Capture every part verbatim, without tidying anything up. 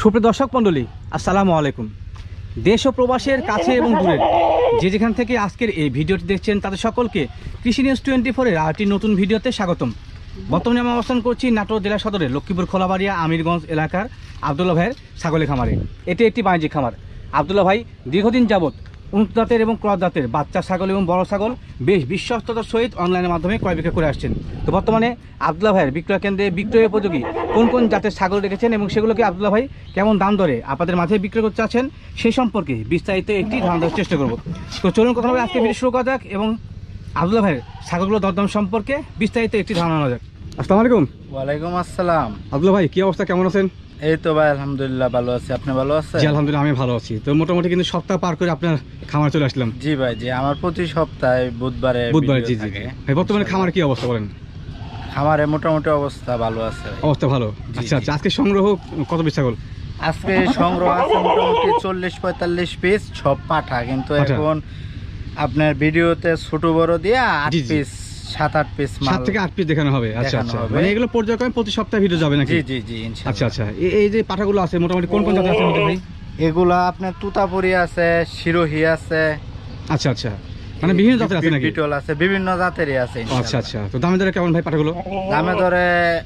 সুপ্রিয় দর্শক মণ্ডলী, আসসালামু আলাইকুম। দেশ ও প্রবাসের কাছে এবং দূরের যে যেখান থেকে আজকের এই ভিডিওটি দেখছেন তাদের সকলকে কৃষি নিউজ টোয়েন্টি ফোরের আরেকটি নতুন ভিডিওতে স্বাগতম। বর্তমানে আমি অবস্থান করছি নাটোর জেলা সদরের লক্ষ্মীপুর খোলাবাড়িয়া আমিরগঞ্জ এলাকার আবদুল্লাহ ভাইয়ের ছাগলের খামারে। এটি একটি বাণিজ্যিক খামার। আবদুল্লাহ ভাই দীর্ঘদিন যাবৎ উন্নত জাতের এবং ক্রস জাতের বাচ্চা ছাগল এবং বড় ছাগল বেশ বিশ্বস্ততার সহিত অনলাইনের মাধ্যমে ক্রয় বিক্রয় করে আসছেন। তো বর্তমানে আবদুল্লাহ ভাইয়ের বিক্রয় কেন্দ্রে বিক্রয় উপযোগী কোন কোন জাতের ছাগল রেখেছেন এবং সেগুলোকে আবদুল্লাহ ভাই কেমন দাম দরে আপনাদের মাঝে বিক্রয় করতে চাচ্ছেন সেই সম্পর্কে বিস্তারিত একটি ধারণা দেওয়ার চেষ্টা করব। তো চলুন কথা বলে আজকে ভিডিও শুরু করা যাক এবং আবদুল্লাহ ভাইয়ের ছাগলগুলো দরদাম সম্পর্কে বিস্তারিত একটি ধারণা নেওয়া যাক। আসসালামু আলাইকুম। ওয়ালাইকুম আসসালাম। আবদুল্লাহ ভাই কি অবস্থা, কেমন আছেন? এই তো ভাই আলহামদুলিল্লাহ ভালো আছি, আপনি ভালো আছেন? জি আলহামদুলিল্লাহ আমি ভালো আছি। তো মোটামুটি কিন্তু সপ্তাহ পার করে আপনার খামার চলে আসলাম। জি ভাই, জি আমার প্রতি সপ্তাহে বুধবারে বুধবারে জি জি ভাই। বর্তমানে খামার কি অবস্থা বলেন? খামারে মোটামুটি অবস্থা ভালো আছে। অবস্থা ভালো, আচ্ছা আচ্ছা। আজকে সংগ্রহ কত পিস ছাগল? আজকে সংগ্রহ আছে মোটামুটি চল্লিশ পঁয়তাল্লিশ পিস, সব পাঠা, কিন্তু এখন আপনার ভিডিওতে ছোট বড় দিয়ে আট পিস সাত আট পিস সাত থেকে আট পিস দেখানো হবে। আচ্ছা আচ্ছা, মানে এগুলো পর্যায়ক্রমে প্রতি সপ্তাহে ভিডিও যাবে নাকি? জি জি জি ইনশাআল্লাহ। আচ্ছা আচ্ছা, এই যে পাঠাগুলো আছে মোটামুটি কোন কোন জাতের আছে ভাই? এগুলা আপনার তুতাপুরি আছে, শিরোহী আছে। আচ্ছা আচ্ছা, মানে বিভিন্ন জাতের আছে নাকি? বিটল আছে, বিভিন্ন জাতেরই আছে। আচ্ছা আচ্ছা, তো দামে দরে কেমন ভাই পাঠাগুলো? দামে দরে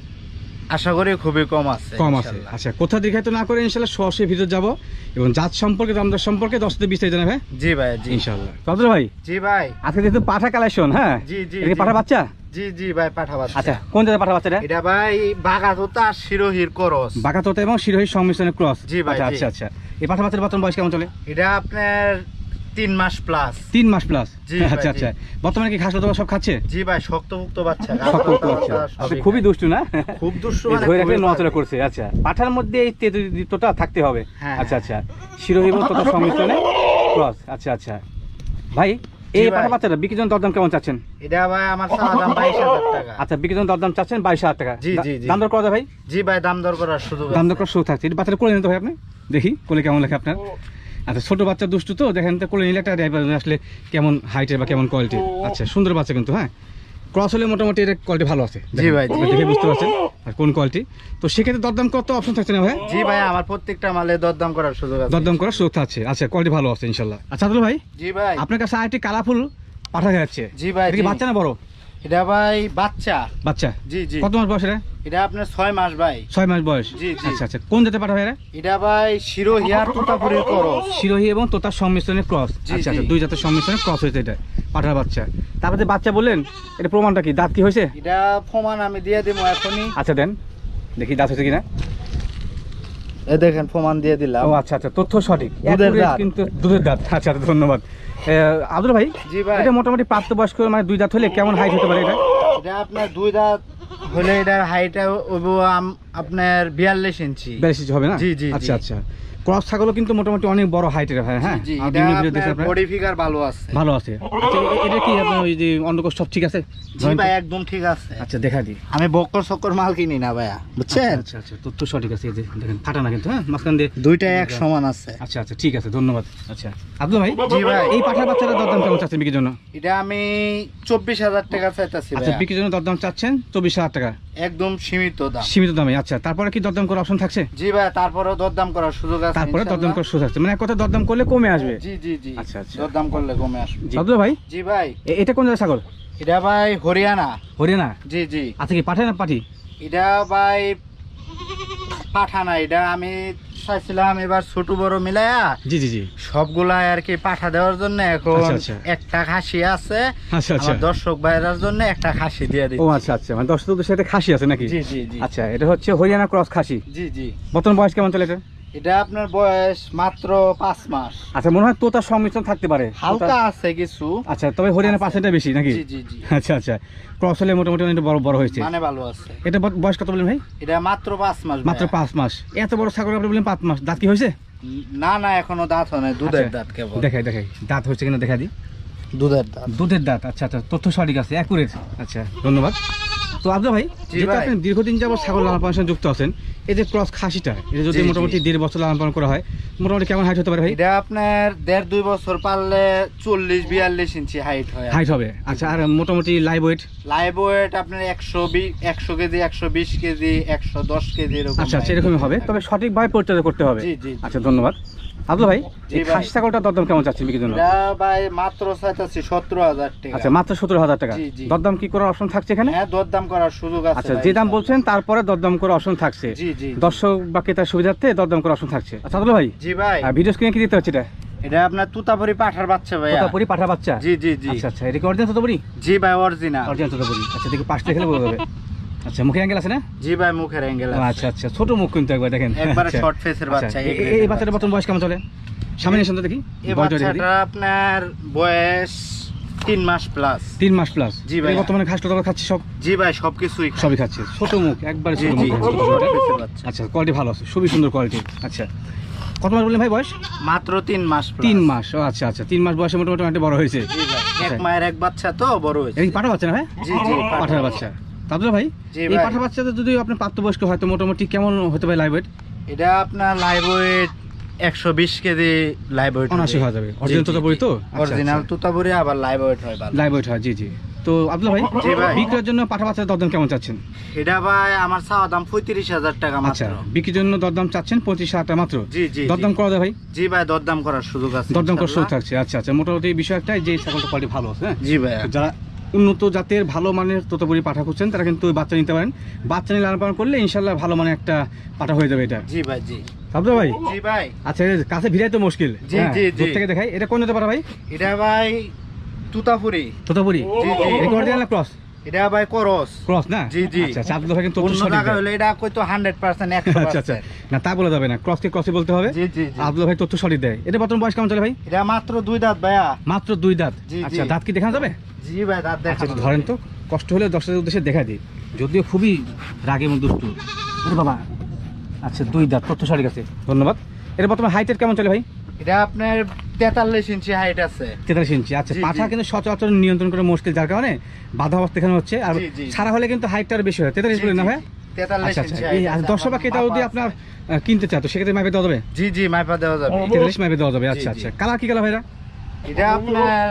আশা করি খুবই কম আছে। কম আছে, আচ্ছা। কোথা দেখাইতে না করে ইনশাআল্লাহ সরাসরি ভিতর যাব এবং জাত সম্পর্কে দাম দর সম্পর্কে দশ থেকে বিশ টাকা জানাবে। জি ভাই জি ইনশাআল্লাহ। কবুতর ভাই জি ভাই, আজকে যেহেতু পাঠা কালেকশন, হ্যাঁ জি জি এটা পাঠা বাচ্চা? জি জি ভাই পাঠা বাচ্চা। আচ্ছা, কোন জাতের পাঠা বাচ্চাটা? এটা ভাই বাঘাতোতা আর শিরোহীর ক্রস। বাঘাতোতা এবং শিরোহীর সংমিশ্রণের ক্রস। জি ভাই। আচ্ছা আচ্ছা, এই পাঠা বাচ্চার বর্তমান বয়স কেমন চলে? এটা আপনার তিন মাস প্লাস। তিন মাস প্লাস, জি আচ্ছা আচ্ছা। বর্তমানে কি ঘাস লতা সব খাচ্ছে? জি ভাই, শক্তপোক্ত বাচ্চা। শক্তপোক্ত বাচ্চা, আচ্ছা। খুবই দুষ্টু না? খুব দুষ্টু, মানে ধরে রাখলে নড়াচড়া করছে। আচ্ছা, পাঠার মধ্যে এই তেতুটা থাকতে হবে। আচ্ছা আচ্ছা, শিরোহী এবং তথা সংমিশ্রণে ক্রস। আচ্ছা আচ্ছা ভাই, এই পাঠা বাচ্চাটা বিক্রির জন্য দরদাম কেমন চাচ্ছেন? এটা ভাই আমার চাওয়া দাম বাইশ হাজার টাকা। আচ্ছা, বিক্রির জন্য দরদাম চাচ্ছেন বাইশ হাজার টাকা। জি জি জি। দাম দর করা যায় ভাই? জি ভাই, দাম দর করার সুযোগ আছে। দাম দর করার সুযোগ থাকছে। এই বাচ্চাটা কোলে নিতে ভাই আপনি, দেখি কোলে কেমন লেখে আপনার। আচ্ছা, ছোট বাচ্চা দুষ্টু তো, দেখেন তো কোলে নিলে একটা আসলে কেমন হাইটের বা কেমন কোয়ালিটি। আচ্ছা, সুন্দর বাচ্চা কিন্তু, হ্যাঁ ক্রস হলে মোটামুটি এর কোয়ালিটি ভালো আছে। জি ভাই, দেখে বুঝতে পারছেন আর কোন কোয়ালিটি। তো সেক্ষেত্রে দরদাম কত অপশন থাকছে না ভাই? জি ভাই, আমার প্রত্যেকটা মালে দরদাম করার সুযোগ আছে। দরদাম করার সুযোগ আছে, আচ্ছা কোয়ালিটি ভালো আছে ইনশাআল্লাহ। আচ্ছা আব্দুল ভাই, জি ভাই আপনার কাছে আরেকটি কালারফুল পাঠা যাচ্ছে। জি ভাই। এটা কি বাচ্চা না বড়? এটা ভাই বাচ্চা। বাচ্চা, জি জি। কত মাস বয়স এটা? এটা আপনার ছয় মাস ভাই। ছয় মাস বয়স, জি জি। আচ্ছা আচ্ছা। কোন জাতের পাঠা ভাই এটা? এটা ভাই শিরোহী আর তোতাপুরির ক্রস। শিরোহী এবং তোতার সংমিশ্রণের ক্রস। আচ্ছা আচ্ছা, দুই জাতের সংমিশ্রণের ক্রস হয়েছে এটা পাঠার বাচ্চা। তারপরে বাচ্চা বললেন, এটা প্রমাণটা কি, দাঁত কি হয়েছে? এটা প্রমাণ আমি দিয়ে দিব এখনই। আচ্ছা দেন দেখি দাঁত হয়েছে কিনা। এই দেখেন প্রমাণ দিয়ে দিলাম। ও আচ্ছা আচ্ছা, তথ্য সঠিক, দুধের দাঁত। কিন্তু দুধের দাঁত। আচ্ছা আচ্ছা, ধন্যবাদ আব্দুল ভাই। জি ভাই। এটা মোটামুটি প্রাপ্তবয়স্ক মানে দুই দাঁত হলে কেমন হাইট হতে পারে এটা? এটা আপনার দুই দাঁত হলে এটার হাইট আপনার বিয়াল্লিশ ইঞ্চি। বিয়াল্লিশ ইঞ্চি হবে না? জি জি। আচ্ছা আচ্ছা, ক্রস ছাগলও কিন্তু মোটামুটি অনেক বড় হাইটের হয়। হ্যাঁ জি, এটা বডি ফিগার ভালো আছে। ভালো আছে। আচ্ছা, এটা কি আপনার ওই যে অন্ডকোষ সব ঠিক আছে? জি ভাই, একদম ঠিক আছে। আচ্ছা দেখা দিই। আমি বক্কর চক্কর মাল কিনি না ভাইয়া, বুঝছেন? আচ্ছা আচ্ছা, তথ্য সঠিক আছে। এই যে দেখেন ফাটা না কিন্তু, হ্যাঁ মাঝখান দিয়ে দুইটাই এক সমান আছে। আচ্ছা আচ্ছা, ঠিক আছে, ধন্যবাদ। আচ্ছা আব্দুল ভাই, জি ভাই, এই পাঠার বাচ্চাটার দরদাম কেমন চাচ্ছেন বিক্রির জন্য? এটা আমি চব্বিশ হাজার টাকা চাইতেছি। আচ্ছা, বিক্রির জন্য দরদাম চাচ্ছেন চব্বিশ হাজার টাকা, একদম সীমিত দাম। সীমিত দামে। আচ্ছা, তারপরে কি দরদাম করার অপশন থাকছে? জি ভাই, তারপরে দরদাম করার সুযোগ আছে। তারপরে দরদাম করার সুযোগ আছে, মানে এক কথা দরদাম করলে কমে আসবে। জি জি জি। আচ্ছা আচ্ছা, দরদাম করলে কমে আসবে। আব্দুল ভাই, জি ভাই। এটা কোন জায়গায় ছাগল? এটা ভাই হরিয়ানা। হরিয়ানা? জি জি। আচ্ছা, কি পাঠা না পাঠি? এটা ভাই পাঠা না, এটা আমি চাইছিলাম এবার ছোট বড় মিলায়া জি জি জি সবগুলা আর কি পাঠা দেওয়ার জন্য। এখন একটা খাসি আছে, আচ্ছা আচ্ছা, দর্শক ভাইয়ের জন্য একটা খাসি দিয়ে দিই। ও আচ্ছা আচ্ছা, মানে দর্শকদের সাথে খাসি আছে নাকি? জি জি জি। আচ্ছা, এটা হচ্ছে হরিয়ানা ক্রস খাসি। জি জি। বর্তমান বয়স কেমন চলে এটা? এটা আপনার বয়স মাত্র পাঁচ মাস। আচ্ছা, মনে হয় তোতার সংমিশ্রণ থাকতে পারে, হালকা আছে কিছু। আচ্ছা, তবে হরিয়ানা পাঁচটা বেশি নাকি? জি জি জি। আচ্ছা আচ্ছা, ক্রস হলে মোটামুটি অনেক বড় বড় হয়েছে, মানে ভালো আছে। এটা বয়স কত বলেন ভাই? এটা মাত্র পাঁচ মাস। মাত্র পাঁচ মাস? এত বড় ছাগল আপনি বললেন পাঁচ মাস, দাঁত কি হয়েছে? না না, এখনো দাঁত হয় না, দুধের দাঁত কেবল। দেখাই দেখাই দাঁত হয়েছে কিনা দেখা দিই। দুধের দাঁত। দুধের দাঁত, আচ্ছা আচ্ছা, তথ্য সঠিক আছে, অ্যাকুরেট। আচ্ছা ধন্যবাদ। তো আব্দুল ভাই যেটা আপনি দীর্ঘদিন যাবত ছাগল লালন পালনের সঙ্গে যুক্ত আছেন, এই যে ক্রস খাসিটা এটা যদি মোটামুটি দেড় বছর লালন পালন করা হয়, মোটামুটি কেমন হাইট হতে পারে ভাই? এটা আপনার দেড় দুই বছর পারলে চল্লিশ বিয়াল্লিশ ইঞ্চি হাইট হয় হাইট হবে। আচ্ছা, আর মোটামুটি লাইভ ওয়েট? লাইভ ওয়েট আপনার একশো বিশ একশো কেজি একশো বিশ কেজি একশো দশ কেজি এরকম। আচ্ছা আচ্ছা, এরকমই হবে, তবে সঠিকভাবে পরিচর্যা করতে হবে। আচ্ছা ধন্যবাদ। আব্দুল ভাই এই খাসি ছাগলটা দরদাম কেমন চাচ্ছেন বিক্রির জন্য? ভাই মাত্র চাইতাছি সতেরো হাজার টাকা। আচ্ছা, মাত্র সতেরো হাজার টাকা। দরদাম কি করার অপশন থাকছে এখানে? হ্যাঁ, দরদাম করার সুযোগ আছে। আচ্ছা, যে দাম বলছেন তারপরে দরদাম করার অপশন থাকছে। জি জি, দর্শক বা ক্রেতার সুবিধার্থে দরদাম করার অপশন থাকছে। আচ্ছা আব্দুল ভাই, জি ভাই, ভিডিও স্ক্রিনে কি দিতে হচ্ছে এটা? এটা আপনার তুতাপুরি পাঠার বাচ্চা ভাই। তুতাপুরি পাঠা বাচ্চা? জি জি জি। আচ্ছা আচ্ছা, এটা কি অরিজিনাল তুতাপুরি? জি ভাই, অরিজিনাল অরিজিনাল তুতাপুরি। আচ্ছা, দেখি পাশটা খেলে বোঝা যাবে। আচ্ছা, মুখে অ্যাঙ্গেল আছে না? জি ভাই, মুখের অ্যাঙ্গেল আছে। আচ্ছা আচ্ছা, ছোট মুখ কিন্তু একবার দেখেন, একবারে শর্ট ফেসের বাচ্চা। এই বাচ্চাটার বর্তমান বয়স কেমন চলে? সামনে এসে দেখি। এই বাচ্চাটা আপনার বয়স তিন মাস প্লাস। তিন মাস প্লাস? জি ভাই। বর্তমানে ঘাস টাস খাচ্ছে সব? জি ভাই, সবকিছুই সবই খাচ্ছে। ছোট মুখ, একবারে ছোট মুখ। আচ্ছা, কোয়ালিটি ভালো আছে, খুবই সুন্দর কোয়ালিটি। আচ্ছা, কত মাস বললেন ভাই বয়স? মাত্র তিন মাস। তিন মাস, ও আচ্ছা আচ্ছা, তিন মাস বয়সে মোটামুটি অনেকটা বড় হয়েছে। এক মায়ের এক বাচ্চা তো বড় হয়েছে। এই পাঠা বাচ্চা না ভাই? জি জি, পাঠার বাচ্চা। তাহলে ভাই এই পাঠা বাচ্চাটা যদি আপনি প্রাপ্তবয়স্ক হয় তো মোটামুটি কেমন হতে পারে লাইভ ওয়েট? এটা আপনার লাইভ ওয়েট একশো বিশ কেজি লাইভ ওয়েট অনাশি হয়ে যাবে। অরিজিনাল তুতাপুরি তো? অরিজিনাল তুতাপুরি, আবার লাইভ ওয়েট হয় ভালো। লাইভ ওয়েট হয়, জি জি। তো আব্দুল ভাই বিক্রির জন্য পাঠা বাচ্চার দরদাম কেমন চাচ্ছেন? এটা ভাই আমার চাওয়া দাম পঁয়ত্রিশ হাজার টাকা মাত্র। আচ্ছা, বিক্রির জন্য দরদাম চাচ্ছেন পঁচিশ হাজার টাকা মাত্র? জি জি। দরদাম করা যায় ভাই? জি ভাই, দরদাম করার সুযোগ আছে। দরদাম করার সুযোগ থাকছে। আচ্ছা আচ্ছা, মোটামুটি বিষয় একটাই যে ছাগলটা কোয়ালিটি ভালো আছে। জি ভাই, যারা উন্নত জাতের ভালো মানের তোতাপুরি পাঠা খুঁজছেন তারা কিন্তু বাচ্চা নিতে পারেন। বাচ্চা নিয়ে লালন পালন করলে ইনশাল্লাহ ভালো মানের একটা পাঠা হয়ে যাবে এটা। জি ভাই জি। আব্দুল ভাই, জি ভাই। আচ্ছা, কাছে ভিড়াই তো মুশকিল। জি জি জি। থেকে দেখাই, এটা কোন হতে পারে ভাই? এটা ভাই তুতাপুরি। তোতাপুরি? জি জি। এটা অরিজিনাল ক্রস? এটা ভাই ক্রস। ক্রস না? জি জি। আচ্ছা আচ্ছা, আব্দুল ভাই কিন্তু অন্য জায়গা হলে এটা কই তো একশো পার্সেন্ট একশো পার্সেন্ট। আচ্ছা আচ্ছা, না তা বলা যাবে না, ক্রসকে ক্রসই বলতে হবে। জি জি জি। আব্দুল ভাই তথ্য সঠিক দেয়। এটা বর্তমান বয়স কেমন চলে ভাই? এটা মাত্র দুই দাঁত ভাইয়া। মাত্র দুই দাঁত? জি জি। আচ্ছা, দাঁত কি দেখানো যাবে? জি ভাই, দাঁত দেখা। আচ্ছা, ধরেন তো, কষ্ট হলে দর্শকের উদ্দেশ্যে দেখা দিই, যদিও খুবই রাগে এবং দুষ্টু। আরে বাবা, আচ্ছা দুই দাঁত, তথ্য সঠিক আছে, ধন্যবাদ। এটা বর্তমান হাইটের কেমন চলে ভাই? এটা আপনার তেতাল্লিশ ইঞ্চি হাইট আছে। তেতাল্লিশ ইঞ্চি। আচ্ছা, পাঠা কিন্তু সচরাচর নিয়ন্ত্রণ করা মুশকিল, যার কারণে বাধা অবস্থা এখানে হচ্ছে। আর সারা হলে কিন্তু হাইটটা আরো বেশি হয়। তেতাল্লিশ বলেন না ভাই? তেতাল্লিশ ইঞ্চি। দর্শক বা ক্রেতা যদি আপনার কিনতে চায় তো সেক্ষেত্রে মাইপে দেওয়া যাবে? জি জি, মাইপা দেওয়া যাবে। তেতাল্লিশ মাইপে দেওয়া যাবে। আচ্ছা আচ্ছা, কালার কি কালার ভাইরা? এটা আপনার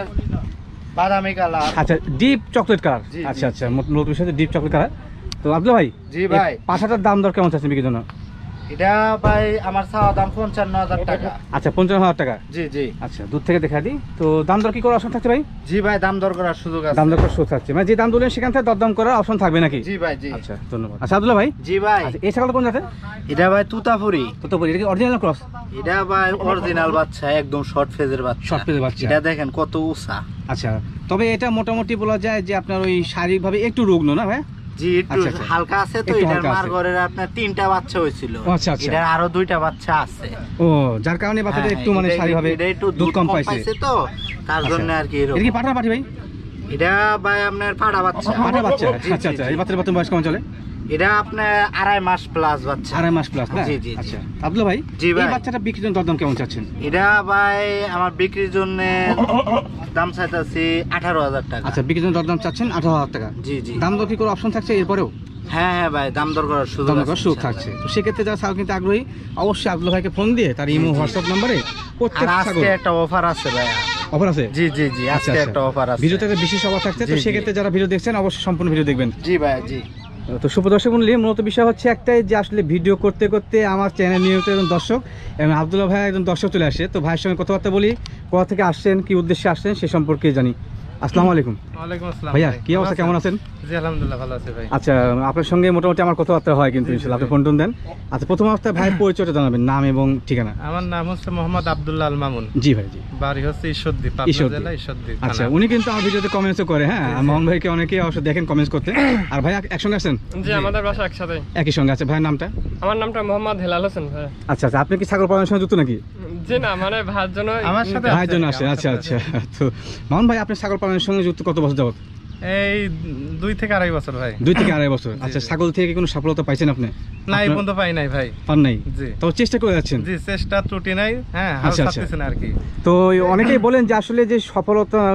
বাদামি কালার। আচ্ছা, ডিপ চকলেট কালার। আচ্ছা আচ্ছা, নতুন বিষয় ডিপ চকলেট কালার। তো আব্দুল ভাই, জি ভাই, পাঠাটার দাম দর কেমন চাচ্ছেন বিক্রির জন্য? এটা ভাই আমার চাওয়া দাম পঞ্চান্ন হাজার টাকা। আচ্ছা, পঞ্চান্ন হাজার টাকা? জি জি। আচ্ছা, দূর থেকে দেখা দিই। তো দাম দর কি করার অপশন থাকছে ভাই? জি ভাই, দাম দর করার সুযোগ আছে। দাম দর করার সুযোগ থাকছে, মানে যে দাম বললেন সেখান থেকে দরদাম করার অপশন থাকবে নাকি? জি ভাই জি। আচ্ছা, ধন্যবাদ। আচ্ছা আব্দুল ভাই। জি ভাই। এই ছাগলটা কোন জাতের? এটা ভাই তুতাপুরি। তুতাপুরি? এটা কি অরিজিনাল ক্রস? এটা ভাই অরিজিনাল বাচ্চা, একদম শর্ট ফেজের বাচ্চা। শর্ট ফেজের বাচ্চা। এটা দেখেন কত উঁচা। আচ্ছা, তবে এটা মোটামুটি বলা যায় যে আপনার ওই শারীরিকভাবে একটু রুগ্ন না ভাই? জি, একটু হালকা আছে তো। এটার মার ঘরের আপনার তিনটা বাচ্চা হয়েছিল। আচ্ছা আচ্ছা, এটার আরো দুইটা বাচ্চা আছে। ও, যার কারণে বাচ্চাটা একটু মানে শারীরিকভাবে দুধ কম পাইছে তো, তার জন্য আর কি। এটা কি পাঠা পাঠি ভাই? এটা ভাই আপনার পাঠা বাচ্চা। পাঠা বাচ্চা? আচ্ছা আচ্ছা, এই বাচ্চার বর্তমান বয়স কেমন চলে? এটা আপনার আড়াই মাস প্লাস বাচ্চা। আড়াই মাস প্লাস না? জি জি। আচ্ছা আব্দুল ভাই, জি ভাই, এই বাচ্চাটা বিক্রির জন্য দরদাম কেমন চাচ্ছেন? এটা ভাই আমার বিক্রির জন্য দাম চাইতেছি আঠারো হাজার টাকা। আচ্ছা, বিক্রির জন্য দরদাম চাচ্ছেন আঠারো হাজার টাকা? জি জি। দাম দর কি করে অপশন থাকছে এরপরেও? হ্যাঁ হ্যাঁ ভাই, দাম দর করার সুযোগ সুযোগ থাকছে। তো সেক্ষেত্রে যারা ছাগল কিনতে আগ্রহী অবশ্যই আব্দুল ভাইকে ফোন দিয়ে তার ইমো হোয়াটসঅ্যাপ নম্বরে প্রত্যেক ছাগল। একটা অফার আছে ভাই। অফার আছে? জি জি জি, আজকে একটা অফার আছে। ভিডিওতে বিশেষ অফার থাকছে, তো সেক্ষেত্রে যারা ভিডিও দেখছেন অবশ্যই সম্পূর্ণ ভিডিও দেখবেন। জি ভাই জি। তো সুপ্রদর্শক মণ্ডলী, মূলত বিষয় হচ্ছে একটাই যে আসলে ভিডিও করতে করতে আমার চ্যানেল নিয়মিত একজন দর্শক এবং আব্দুল্লাহ ভাই একজন দর্শক চলে আসে। তো ভাইয়ের সঙ্গে কথাবার্তা বলি, কোথা থেকে আসছেন, কি উদ্দেশ্যে আসছেন সে সম্পর্কে জানি। আসসালামু আলাইকুম। ওয়ালাইকুম আসসালাম ভাইয়া, কি অবস্থা, কেমন আছেন? জি আলহামদুলিল্লাহ, ভালো আছি ভাই। আচ্ছা, আপনার সঙ্গে মোটামুটি আমার কথাবার্তা হয় কিন্তু ইনশাআল্লাহ, আপনি ফোন টোন দেন। আচ্ছা, প্রথম অবস্থায় ভাইয়ের পরিচয়টা জানাবেন, নাম এবং ঠিকানা। আমার নাম হচ্ছে মোহাম্মদ আব্দুল্লাহ আল মামুন। জি ভাই জি। বাড়ি হচ্ছে ঈশ্বরদী, পাবনা জেলা ঈশ্বরদী। আচ্ছা, উনি কিন্তু আমার ভিডিওতে কমেন্টসও করে। হ্যাঁ, মোহন ভাইকে অনেকেই অবশ্য দেখেন কমেন্টস করতে। আর ভাই একসঙ্গে আসছেন? জি, আমাদের বাসা একসাথে। একই সঙ্গে? আচ্ছা, ভাইয়ের নামটা? আমার নামটা মোহাম্মদ হেলাল হোসেন ভাই। আচ্ছা আচ্ছা, আপনি কি ছাগল পালনের সঙ্গে যুক্ত নাকি? জি না, মানে ভাইয়ের জন্য। আমার সাথে ভাইয়ের জন্য আসেন? আচ্ছা আচ্ছা। তো মোহন ভাই, আপনি ছাগল পালনের সঙ্গে যুক্ত কত বছর যাবত? এই দুই থেকে আড়াই বছর ভাই। দুই থেকে আড়াই বছর। আচ্ছা, ছাগল থেকে কোনো সফলতা পাইছেন আপনি? না, এই পর্যন্ত পাই নাই ভাই। পান নাই? জি। তো চেষ্টা করে যাচ্ছেন? জি, চেষ্টা ত্রুটি নাই। হ্যাঁ, হাল ছাড়তেছেন আর কি। তো অনেকেই বলেন যে আসলে যে সফলতা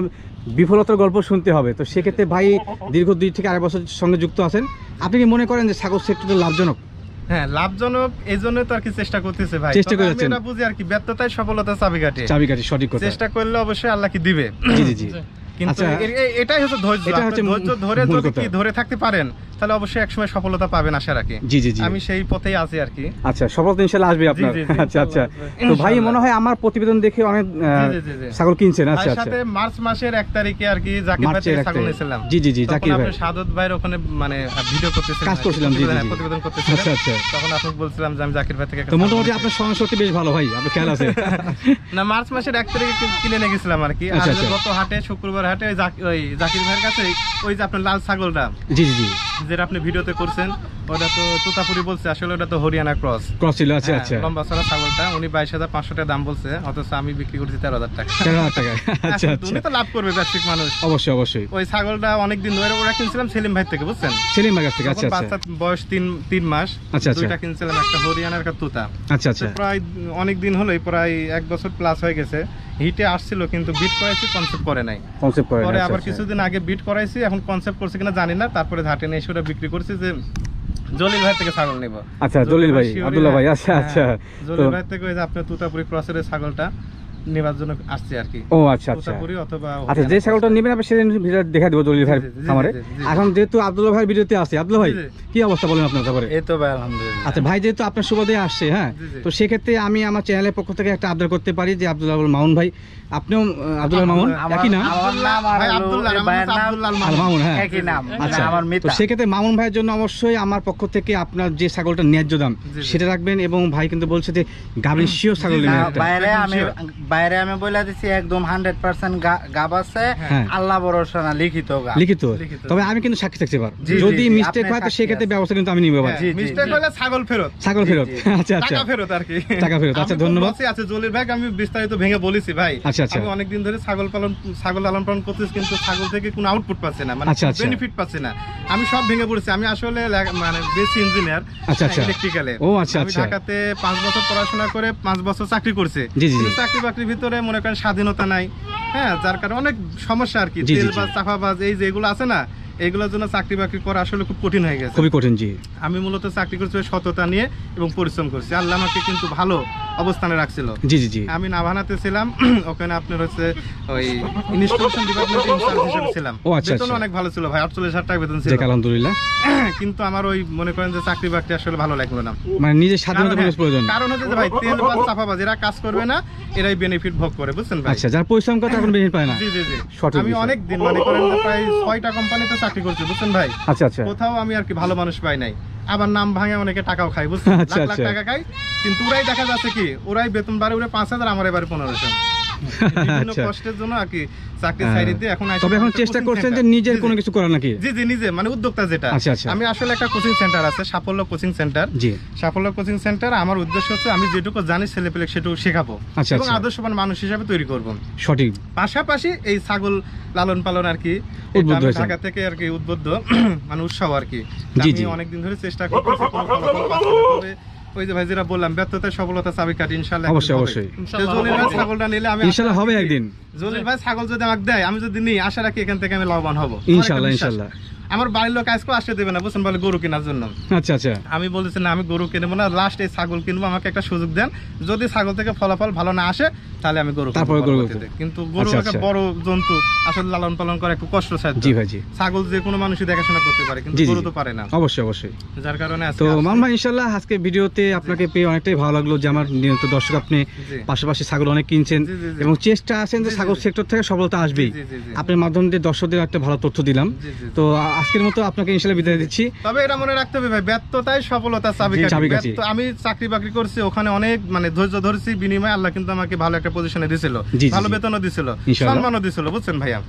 বিফলতার গল্প শুনতে হবে। তো সেক্ষেত্রে ভাই দীর্ঘ দুই থেকে আড়াই বছর সঙ্গে যুক্ত আছেন, আপনি কি মনে করেন যে ছাগল সেক্টরটা লাভজনক? হ্যাঁ, লাভজনক এই জন্য তো আর কি চেষ্টা করতেছে ভাই। চেষ্টা তবে আমি করেছেন। এটা বুঝি আর কি ব্যর্থতায় সফলতা চাবিকাঠি। চাবিকাঠি, সঠিক কথা। চেষ্টা করলে অবশ্যই আল্লাহ কি দিবে। জি জি জি। কিন্তু আচ্ছা, এ- এ- এটাই হচ্ছে ধৈর্য। এটা হচ্ছে আপনি ধৈর্য ধরে মূল যদি কথা। কি ধরে থাকতে পারেন তাহলে অবশ্যই একসময় সফলতা পাবেন আশা রাখি। জি জি জি। আমি সেই পথেই আছি আর কি। আচ্ছা, সফলতা ইনশাআল্লাহ আসবে আপনার। জি, জি, জি, আচ্ছা আচ্ছা। ইনশাআল্লাহ তো ভাই ইনশাআল্লাহ। মনে হয় আমার প্রতিবেদন দেখে অনেক আহ, জি, জি, জি। ছাগল কিনছেন। আচ্ছা তার আচ্ছা। সাথে মার্চ মাসের এক তারিখে আর কি জাকির ভাই মার্চের থেকে এক ছাগল তারিখ। নিয়েছিলাম। জি, জি, জি, তখন জাকির আপনি ভাই। সাদত ভাইয়ের ওখানে মানে ভিডিও করতেছিলেন, কাজ করছিলাম, জি, জি, প্রতিবেদন- জি। প্রতিবেদন করতেছিলেন। আচ্ছা, আচ্ছা। তখন আপনি বলছিলাম যে আমি জাকির ভাই থেকে একটা তো ছাগল মোটামুটি নিয়েছি। আপনার সংস্কৃতি বেশ ভালো ভাই, আপনার খেয়াল আছে। না, মার্চ মাসের এক তারিখে কি- কিনে নিয়ে গেছিলাম আর কি। আর আচ্ছা, যে আচ্ছা। গত হাটে শুক্রবার হাটে ওই জাক- ওই জাকির ভাইয়ের কাছে ওই যে আপনার লাল ছাগলটা জি জি জি। যেটা আপনি ভিডিওতে করছেন ওটা তো তোতাপুরি বলছে, আসলে ওটা তো হরিয়ানা ক্রস। ক্রস ছিল। আচ্ছা হ্যাঁ, আচ্ছা। লম্বা চড়া ছাগলটা উনি বাইশ হাজার পাঁচশো টাকা দাম বলছে, অথচ আমি বিক্রি করছি তেরো হাজার টাকা। তেরো হাজার টাকায়। আচ্ছা এখন উনি আচ্ছা। তো লাভ করবে ব্যবসায়িক মানুষ। অবশ্যই অবশ্যই। ওই ছাগলটা অনেকদিন ধরে ওরা কিনছিলাম সেলিম ভাই থেকে, বুঝছেন? সেলিম ভাই কাছ থেকে। তখন আচ্ছা আচ্ছা। বাচ্চা বয়স তিন তিন মাস। আচ্ছা, আচ্ছা। দুইটা কিনছিলাম, একটা হরিয়ানার একটা তুতা। আচ্ছা আচ্ছা। তো প্রায় অনেক দিন হলোই, প্রায় এক বছর প্লাস হয়ে গেছে। হিটে আসছিল কিন্তু বিট করাইছি, কনসেপ্ট করে নাই। কনসেপ্ট করে। পরে আচ্ছা, আবার আচ্ছা। কিছুদিন আগে বিট করাইছি, এখন কনসেপ্ট করছে কিনা জানি না। তারপরে ঘাটে নিয়ে এসে ওটা বিক্রি করছি যে জলিল ভাই থেকে ছাগল নেব। আচ্ছা, জলিল ভাই, শিওরি আব্দুল্লাহ ভাই। ভাই। আচ্ছা হ্যাঁ, আচ্ছা। জলিল তো ভাই থেকে ওই যে আপনার তুতাপুরি ক্রসের এই ছাগলটা নেবার জন্য আসছে আর কি। ও আচ্ছা আচ্ছা। তুতাপুরি অথবা আচ্ছা, যে ছাগলটা নেবেন আপনি সেদিন ভিডিও দেখা দেবো জলিল ভাই জি, জি, জি, খামারে। জি, জি। এখন যেহেতু আব্দুল্লাহ ভাইয়ের ভিডিওতে আসছে, আব্দুল্লাহ ভাই জি, জি। কি অবস্থা বলেন আপনার তারপরে? এই তো ভাই আলহামদুলিল্লাহ। আচ্ছা ভাই, যেহেতু আপনার সুবাদে আসছে, হ্যাঁ, জি, জি। তো সেক্ষেত্রে আমি আমার চ্যানেলের পক্ষ থেকে একটা আবদার করতে পারি যে আব্দুল্লাহ মামুন ভাই, আপনিও আহ, আব্দুল্লাহ মামুন আমার- একই নাম? আমার নাম আর ভাই হলো আব্দুল্লাহ, এই আমার ভাইয়ের নাম নাম আব্দুল্লাহ আল আল মামুন। মামুন, হ্যাঁ। একই নাম। আচ্ছা, আমার তো মিতা। সেক্ষেত্রে মামুন ভাইয়ের জন্য অবশ্যই আমার পক্ষ থেকে আপনার যে ছাগলটা ন্যায্য দাম জি, জি। সেটা রাখবেন, এবং ভাই কিন্তু বলছে যে গাভীর শিও ছাগল জি, নেবেন না, একটা। বাইরে আমি Sure. বাইরে আমি বলে দিছি একদম হান্ড্রেড পার্সেন্ট গাব আছে। হ্যাঁ। আল্লাহ ভরসা না, লিখিত গাব। লিখিত। লিখিত। তবে আমি কিন্তু সাক্ষী থাকতে পার, জি, জি, যদি জি, মিস্টেক আপনি হয় তো সাক্ষী সেক্ষেত্রে আছেন। ব্যবস্থা কিন্তু আমি নিব ভাই। হ্যাঁ, জি, জি, মিস্টেক জি। হলে ছাগল ফেরত। ছাগল জি, ফেরত। জি। আচ্ছা আচ্ছা। টাকা ফেরত আর কি। টাকা ফেরত। আচ্ছা, আমি তো ধন্যবাদ। বলছি, আচ্ছা জলিল ভাই আমি বিস্তারিত ভেঙে বলেছি ভাই। আচ্ছা, আচ্ছা। আমি অনেকদিন ধরে ছাগল পালন ছাগল লালন পালন করতেছি, কিন্তু ছাগল থেকে কোনো আউটপুট পাচ্ছি না, মানে আচ্ছা, আচ্ছা। বেনিফিট পাচ্ছি না। আমি সব ভেঙে পড়েছি। আমি আসলে লে- মানে বেসি ইঞ্জিনিয়ার, আচ্ছা, আচ্ছা। ইলেকট্রিক্যালে। ও, আচ্ছা, আমি আচ্ছা। ঢাকাতে পাঁচ বছর পড়াশোনা করে পাঁচ বছর চাকরি করছি। জি, জি, জি। কিন্তু চাকরি বাকরির ভিতরে মনে করেন স্বাধীনতা নাই, হ্যাঁ, যার কারণে অনেক সমস্যা আর কি। জি, জি, জি। তেলবাজ, চাপাবাজ, এই যে এগুলো আছে না, এগুলোর জন্য চাকরি বাকরি করা আসলে খুব কঠিন হয়ে গেছে। খুবই কঠিন। জি। আমি মূলত চাকরি করছি ওই সততা নিয়ে এবং পরিশ্রম করছি। আল্লাহ আমাকে কিন্তু ভালো অবস্থানে রাখছিল। জি জি জি। আমি নাভানাতে ছিলাম, ওখানে আপনার হচ্ছে ওই ইনস্টলেশন ডিপার্টমেন্টে ইনচার্জ হিসেবে ছিলাম। ও, আচ্ছা, বেতন আচ্ছা। অনেক ভালো ছিল ভাই, আটচল্লিশ হাজার টাকা বেতন ছিল। যাক আলহামদুলিল্লাহ। কিন্তু আমার ওই মনে করেন যে চাকরি বাকরি আসলে ভালো লাগলো না। মানে নিজের স্বাধীনতা কারণ প্রয়োজন হ্যাঁ, প্রয়োজন। কারণ হচ্ছে যে ভাই তেল বা চাপাবাজ এরা কাজ করবে না, এরাই বেনিফিট ভোগ করে, বুঝছেন ভাই? আচ্ছা, যারা পরিশ্রম করে তখন বেনিফিট পায় না। জি জি জি। সঠিক আমি বিষয়। অনেক দিন মনে করেন যে প্রায় ছয়টা কোম্পানিতে চাকরি করছি, বুঝছেন ভাই? আচ্ছা আচ্ছা। কোথাও আমি আর কি ভালো মানুষ পাই নাই। আবার নাম ভাঙে অনেকে টাকাও খায়, বুঝছেন? আচ্ছা, লাখ লাখ আচ্ছা। টাকা খায়, কিন্তু ওরাই দেখা যাচ্ছে কি ওরাই বেতন বাড়ে ওরা পাঁচ হাজার, আমার এবারে পনেরোশো। বিভিন্ন আচ্ছা। কষ্টের জন্য আর কি চাকরি হ্যাঁ। সাইডে দিয়ে এখন আইসা তবে এখন একটা চেষ্টা coaching করছেন যে center। নিজের জি, কোনো জি। কিছু করার নাকি? জি জি নিজে মানে উদ্যোক্তা যেটা। আচ্ছা, আচ্ছা। আমি আসলে একটা কোচিং সেন্টার আছে, সাফল্য কোচিং সেন্টার। জি। সাফল্য কোচিং সেন্টার আমার উদ্দেশ্য হচ্ছে আমি যেটুকু জানি ছেলেপেলে সেটুকু শেখাবো আচ্ছা, এবং আচ্ছা। আদর্শবান মানুষ হিসাবে তৈরি করব। সঠিক। পাশাপাশি এই ছাগল লালন পালন আর কি এটা উদ্বুদ্ধ আমি হয়েছেন। ঢাকা থেকে আর কি উদ্বুদ্ধ মানে উৎসাহ আর কি। জি, আমি জি। অনেকদিন ধরে চেষ্টা করতেছি, কোনো ফলাফল পাচ্ছি না। তবে ওই যে ভাই যেটা বললাম, ব্যর্থতায় সফলতা চাবিকাঠি, ইনশাআল্লাহ অবশ্যই, একদিন হবে। অবশ্যই। তো জলিল ভাই ছাগলটা নিলে আমি ইনশাআল্লাহ আশা হবে রাখি- একদিন। জলিল ভাই ছাগল যদি আমাকে দেয়, আমি যদি নিই, আশা রাখি এখান থেকে আমি লাভবান হব। আমার একটা ইনশাআল্লাহ, বিশ্বাস। ইনশাআল্লাহ। আমার বাড়ির লোক আজকে আসতে দেবে না, বুঝছেন, বলে গরু কেনার জন্য। আচ্ছা আচ্ছা। আমি বলেছি না, আমি গরু কিনবো না, লাস্ট এই ছাগল কিনবো, আমাকে একটা সুযোগ দেন। যদি ছাগল থেকে ফলাফল ভালো না আসে তাহলে আমি গরু কিনবো তারপরে গরু পরবর্তীতে। কিনবো। কিন্তু গরু আচ্ছা, একটা আচ্ছা। বড় জন্তু, আসলে লালন পালন করা একটু কষ্ট সাধ্য। জি ভাই, জি। ছাগল যে কোনো মানুষই দেখাশোনা করতে পারে, কিন্তু জি, জি, গরু জি। তো পারে না, অবশ্যই অবশ্যই। যার কারণে আজকে তো আসছি। মামুন ভাই, ইনশাআল্লাহ আজকে ভিডিওতে আপনাকে পেয়ে অনেকটাই ভালো লাগলো যে আমার নিয়মিত দর্শক আপনি জি। পাশাপাশি ছাগল অনেক কিনছেন জি, জি, জি। এবং চেষ্টা আছেন যে জি, জি, ছাগল জি। সেক্টর থেকে সফলতা আসবেই। জি, জি, জি। আপনার মাধ্যমে দিয়ে দর্শকদের একটা ভালো তথ্য দিলাম। জি, জি, জি। তো আ- আজকের মতো আপনাকে ইনশাআল্লাহ বিদায় দিচ্ছি। তবে এটা মনে রাখতে হবে ভাই, ব্যর্থতাই সফলতা চাবিকাঠি। চাবিকাঠি। ব্যর্থ- আমি চাকরি বাকরি করছি, ওখানে অনেক মানে ধৈর্য ধরেছি, বিনিময়ে আল্লাহ কিন্তু আমাকে ভালো একটা পজিশনে দিছিল, জি, জি, ভালো জি। বেতনও দিছিল, ইনশাআল্লাহ। সম্মানও দিছিল, বুঝছেন ভাইয়া?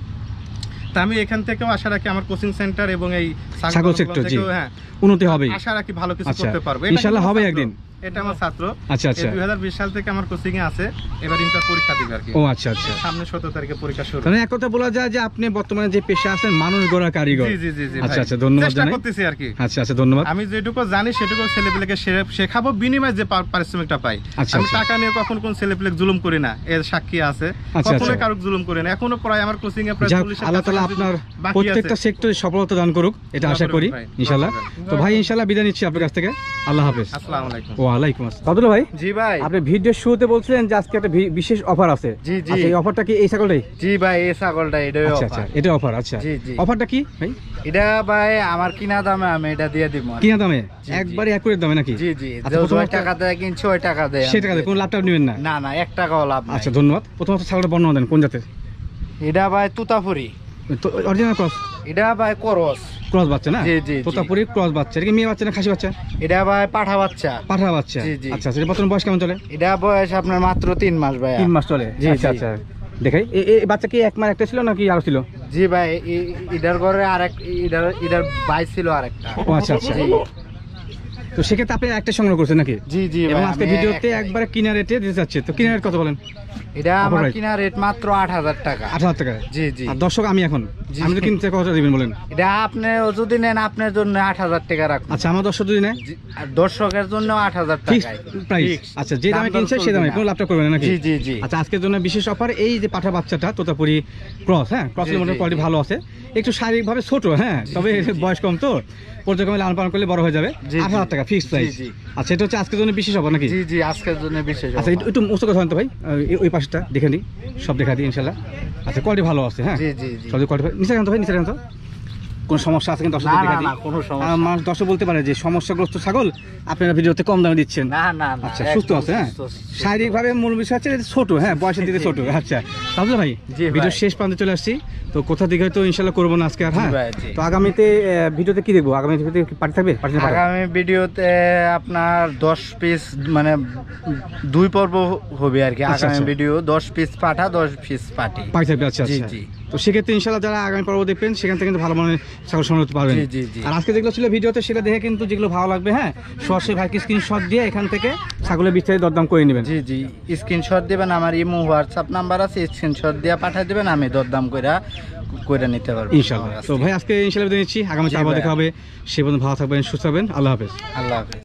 তা আমি এখান থেকেও আশা রাখি আমার কোচিং সেন্টার এবং এই ছাগল সেক্টর, জি, হ্যাঁ উন্নতি হবেই। আশা রাখি ভালো কিছু আচ্ছা, করতে পারবো। এটা ইনশাআল্লাহ কিন্তু হবে ছাত্র। একদিন। এটা আমার ছাত্র। আচ্ছা আচ্ছা। দুই হাজার বিশ সাল থেকে আমার কোচিং এ আছে, এবার ইন্টার পরীক্ষা দিবে আর কি। ও আচ্ছা আচ্ছা। সামনে সতেরো তারিখে পরীক্ষা শুরু। মানে এক কথা বলা যায় যে আপনি বর্তমানে যে পেশা আছেন মানুষ গড়া কারিগর। জি জি জি জি। আচ্ছা আচ্ছা, ধন্যবাদ চেষ্টা জানাই। করতেছি আর কি। আচ্ছা আচ্ছা, ধন্যবাদ। আমি যেটুকু জানি সেটুকু ছেলেপেলেকে শে- শেখাবো, বিনিময়ে যে পা- পারিশ্রমিকটা পাই। আচ্ছা, আমি আচ্ছা। টাকা নিয়ে কখনো কোন ছেলেপেলে জুলুম করি না, এর সাক্ষী আছে। আচ্ছা, কখনো আচ্ছা। কারো জুলুম করি না। এখনো প্রায় আমার কোচিং এ প্রায় যাক, চল্লিশ আল্লাহ তাআলা আপনার প্রত্যেকটা সেক্টরে সফলতা দান করুক, এটা আশা দোয়া করি করবেন ভাই, ইনশাআল্লাহ। দোয়া করবেন। তো ভাই ইনশাআল্লাহ বিদায় নিচ্ছি আপনার কাছ থেকে। আল্লাহ হাফেজ। আসসালামু আলাইকুম। ওয়া আলাইকুম আসসালাম। আব্দুল্লাহ ভাই, জি ভাই। আপনি ভিডিওর শুরুতে বলছিলেন যে আজকে একটা ভি- বিশেষ অফার আছে। জি, জি। আচ্ছা, এই অফারটা কি এই ছাগলটাই? জি ভাই, এই ছাগলটা এটাই আচ্ছা offer। আচ্ছা, এটা অফার। আচ্ছা, জি, জি। অফারটা কি ভাই? এটা ভাই আমার কিনা দামে আমি এটা দিয়ে দিব। কিনা দামে? জি। একবারে একুরেট দামে নাকি? জি জি। আচ্ছা, যে প্রথমত- ছয় টাকা দেয় কিনছি ওই টাকা দেয়। সেই টাকা দিয়ে কোনো লাভ টাভ নেবেন না? না না, এক টাকাও লাভ নাই। আচ্ছা, ধন্যবাদ। প্রথমত ছাগলটা বর্ণনা দেন, কোন জাতের? এটা ভাই তুতাপুরি। Original cross? এটা ভাই করস। ক্রস বাচ্চা না? জি, জি, জি। তোতাপুরি ক্রস বাচ্চা। এটা কি মেয়ে বাচ্চা না খাসি বাচ্চা? এটা ভাই পাঠা বাচ্চা। পাঠা বাচ্চা। জি, জি। আচ্ছা আচ্ছা, এটা বর্তমান বয়স কেমন চলে? এটা বয়স আপনার মাত্র তিন মাস ভাই। তিন মাস চলে। জি, আচ্ছা জি। আচ্ছা, দেখাই। এ- এ বাচ্চা কি এক মাস একটা ছিল নাকি আরো ছিল? জি ভাই, ই- ইডার ঘরে আরেক ইডার ইডার ভাই ছিল আরেকটা। ও আচ্ছা আচ্ছা। জি তো সেক্ষেত্রে আপনি একটা সংগ্রহ করছেন নাকি? জি জি এবং ভাই, আজকে আমি ভিডিওতে এক- একবারে কিনা রেটে দিতে চাচ্ছে। তো কিনা রেট কত বলেন? এটা আমার Alright. কিনা রেট মাত্র আট হাজার টাকা। আট হাজার টাকা। জি জি। আর দর্শক আমি এখন জি। আমি তো কিনতে কত দিবেন বলেন? এটা আপনি যদি নেন আপনার জন্য আট হাজার টাকা রাখুন। আচ্ছা, আমার দর্শক যদি নেয় জি, আর দর্শকের জন্য আট হাজার ফিক্স টাকায় প্রাইস। Fix। আচ্ছা, যে দামে দাম দর কিনছে সে চলবে দামে না। কোনো লাভটা করবেন না নাকি? জি জি জি। আচ্ছা, আজকের জন্য বিশেষ অফার এই যে পাঠা বাচ্চাটা তোতাপুরি ক্রস, হ্যাঁ ক্রসের জি, মধ্যে জি, কোয়ালিটি জি। ভালো আছে, একটু শারীরিকভাবে ছোট, হ্যাঁ তবে বয়স কম, তো পর্যায়ক্রমে লালন পালন করলে বড় হয়ে যাবে। জি, আট জি। হাজার টাকা ফিক্স জি, প্রাইস। জি। আচ্ছা, এটা হচ্ছে আজকের জন্য বিশেষ অফার নাকি? জি জি, আজকের জন্য বিশেষ আচ্ছা, একটু- offer। একটু মুস্ত কথা হন তো ভাই, আহ, এই- ওই পাশটা দেখে নিই, সব দেখা দিই ইনশাল্লাহ। আচ্ছা, কোয়ালিটি ভালো আছে, হ্যাঁ জি জি জি। সব কোয়ালিটি। নিচে রাখেন তো ভাই, নিচে রাখেন তো। কোনো সমস্যা আছে কিন্তু দর্শক না দেখা না দিই। না, কোনো আহ, সমস্যা মানুষ দর্শক বলতে পারে যে সমস্যাগ্রস্ত ছাগল আপনারা ভিডিওতে কম দামে দিচ্ছেন। না না না। আচ্ছা, সুস্থ একদম আছে, হ্যাঁ সুস্থ, সুস্থ। শারীরিক ভাবে মূল বিষয় হচ্ছে এটা ছোট, হ্যাঁ বয়সের দিকে ছোট। আচ্ছা তাহলে ভাই জি ভাই। ভিডিও শেষ প্রান্তে চলে আসছি। তো কোথা দিকে তো ইনশাল্লাহ করবো না আজকে আর, হ্যাঁ জি ভাই, জি। তো আগামীতে আহ, ভিডিওতে কি দেখবো? আগামী ভিডিওতে পার্টি থাকবে? পার্টি না পাঠাবো? আগামী ভিডিওতে আপনার দশ পিস মানে দুই পর্ব হবে আর কি। আচ্ছা, আগামী আচ্ছা। ভিডিও দশ পিস পাঠা দশ পিস পাটি। পার্টি থাকবে। আচ্ছা জি, আচ্ছা। জি। তো সেক্ষেত্রে ইনশাল্লাহ যারা আগামী পর্ব দেখবেন সেখান থেকে কিন্তু ভালো মানের ছাগল সংগ্রহ করতে পারবেন। জি, জি, জি। আর আজকে যেগুলো ছিল ভিডিওতে সেটা দেখে কিন্তু যেগুলো ভালো লাগবে, হ্যাঁ সরাসরি ভাইকে স্ক্রিনশট দিয়ে এখান থেকে ছাগলের বিস্তারিত দরদাম করে নেবেন। জি জি, স্ক্রিনশট দিবেন, আমার ইমো হোয়াটসঅ্যাপ নাম্বার আছে, স্ক্রিনশট দিয়ে পাঠিয়ে দিবেন, আমি দরদাম কইরা কইরা নিতে পারবো ইনশাল্লাহ। তো ভাই আজকে ইনশাল্লাহ বিদায় নিচ্ছি, আগামী জি আবার ভাই। দেখা হবে। সে পর্যন্ত ভালো থাকবেন, সুস্থ থাকবেন। আল্লাহ হাফেজ। আল্লাহ হাফেজ।